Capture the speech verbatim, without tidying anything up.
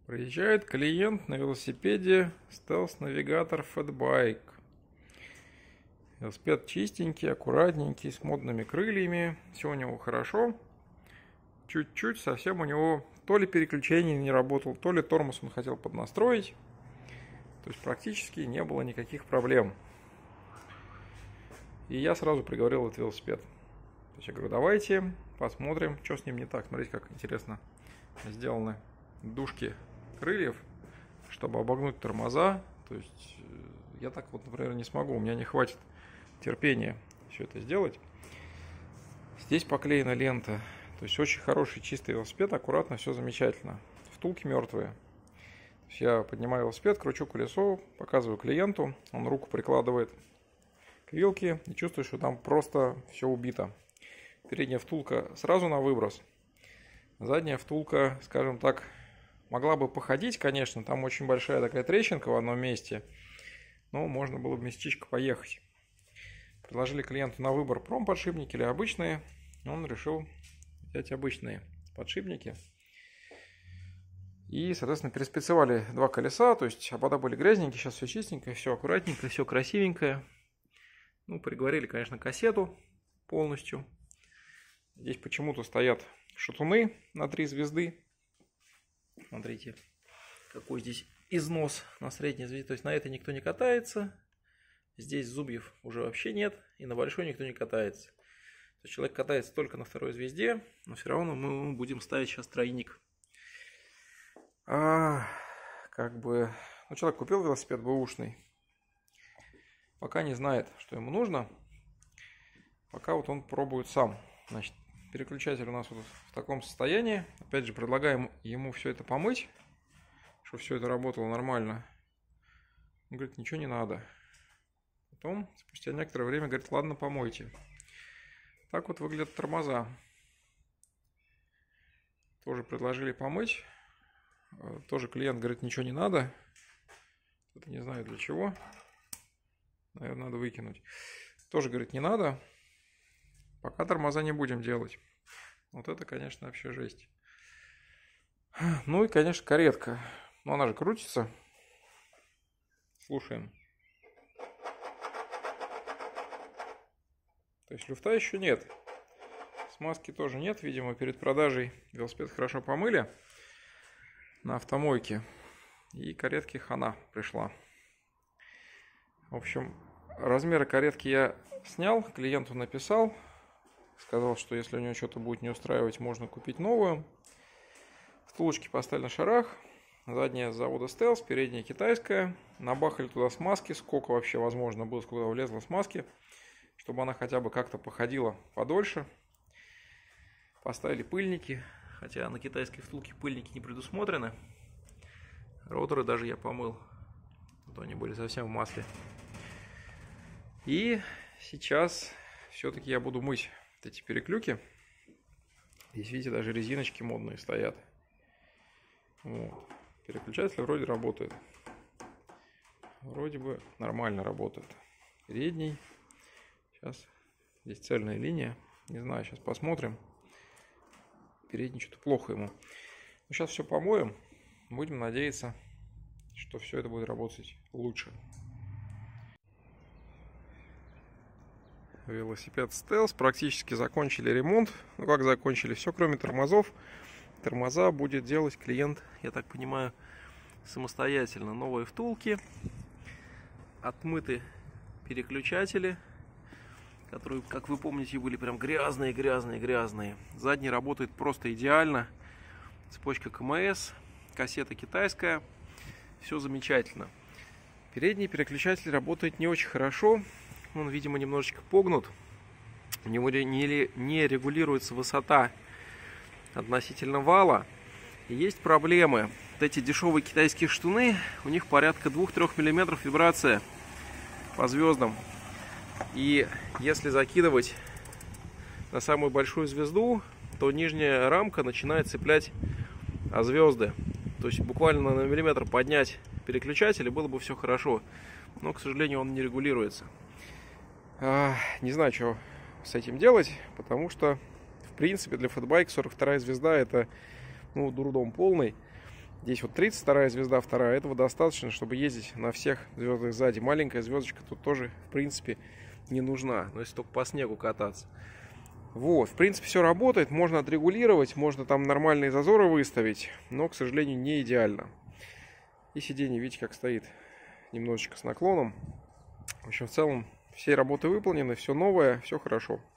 Приезжает клиент на велосипеде Stealth Navigator Fatbike. Велосипед чистенький, аккуратненький, с модными крыльями. Все у него хорошо. Чуть-чуть совсем у него то ли переключение не работало, то ли тормоз он хотел поднастроить. То есть практически не было никаких проблем. И я сразу приговорил этот велосипед. То есть я говорю, давайте посмотрим, что с ним не так. Смотрите, как интересно сделаны дужки крыльев, чтобы обогнуть тормоза. То есть я так вот, например, не смогу. У меня не хватит терпения все это сделать. Здесь поклеена лента. То есть очень хороший чистый велосипед, аккуратно, все замечательно. Втулки мертвые. То есть я поднимаю велосипед, кручу колесо, показываю клиенту, он руку прикладывает к вилке и чувствую, что там просто все убито. Передняя втулка сразу на выброс. Задняя втулка, скажем так, могла бы походить, конечно, там очень большая такая трещинка в одном месте, но можно было бы местечко поехать. Предложили клиенту на выбор промподшипники или обычные, он решил взять обычные подшипники. И, соответственно, переспецевали два колеса, то есть обода были грязненькие, сейчас все чистенькое, все аккуратненько, все красивенькое. Ну, приговорили, конечно, кассету полностью. Здесь почему-то стоят шатуны на три звезды. Смотрите, какой здесь износ на средней звезде. То есть на этой никто не катается. Здесь зубьев уже вообще нет. И на большой никто не катается. То есть человек катается только на второй звезде. Но все равно мы будем ставить сейчас тройник. А, как бы... Ну, человек купил велосипед бэушный. Пока не знает, что ему нужно. Пока вот он пробует сам. Значит, переключатель у нас вот в таком состоянии. Опять же, предлагаем ему все это помыть, чтобы все это работало нормально. Он говорит, ничего не надо. Потом, спустя некоторое время, говорит, ладно, помойте. Так вот выглядят тормоза. Тоже предложили помыть. Тоже клиент говорит, ничего не надо. Это не знаю для чего. Наверное, надо выкинуть. Тоже говорит, не надо. Пока тормоза не будем делать. Вот это, конечно, вообще жесть. Ну и, конечно, каретка. Но она же крутится. Слушаем. То есть люфта еще нет. Смазки тоже нет. Видимо, перед продажей велосипед хорошо помыли на автомойке. И каретке хана пришла. В общем, размеры каретки я снял. Клиенту написал. Сказал, что если у него что-то будет не устраивать, можно купить новую. Втулочки поставили на шарах. Задняя с завода Stealth, передняя китайская. Набахали туда смазки, сколько вообще возможно было, сколько влезло смазки, чтобы она хотя бы как-то походила подольше. Поставили пыльники, хотя на китайской втулке пыльники не предусмотрены. Роторы даже я помыл, а то они были совсем в масле. И сейчас все-таки я буду мыть эти переклюки. Здесь, видите, даже резиночки модные стоят. Вот. Переключатель вроде работает. Вроде бы нормально работает. Передний. Сейчас здесь цельная линия. Не знаю, сейчас посмотрим. Передний что-то плохо ему. Но сейчас все помоем. Будем надеяться, что все это будет работать лучше. Велосипед Stealth. Практически закончили ремонт. Ну как закончили? Все, кроме тормозов. Тормоза будет делать клиент, я так понимаю, самостоятельно. Новые втулки. Отмыты переключатели, которые, как вы помните, были прям грязные, грязные, грязные. Задний работает просто идеально. Цепочка КМС. Кассета китайская. Все замечательно. Передний переключатель работает не очень хорошо. Он, видимо, немножечко погнут. У него не, не регулируется высота относительно вала. И есть проблемы. Вот эти дешевые китайские штуны, у них порядка двух-трёх миллиметров вибрация по звездам. И если закидывать на самую большую звезду, то нижняя рамка начинает цеплять о звезды. То есть буквально на миллиметр поднять переключатель, и было бы все хорошо. Но, к сожалению, он не регулируется. Не знаю, что с этим делать, потому что, в принципе, для фэтбайк сорок вторая звезда это, ну, дурдом полный. Здесь вот тридцать вторая звезда, вторая. Этого достаточно, чтобы ездить на всех звездах сзади. Маленькая звездочка тут тоже, в принципе, не нужна. Но если только по снегу кататься. Вот, в принципе, все работает. Можно отрегулировать, можно там нормальные зазоры выставить. Но, к сожалению, не идеально. И сиденье, видите, как стоит. Немножечко с наклоном. В общем, в целом, все работы выполнены, все новое, все хорошо.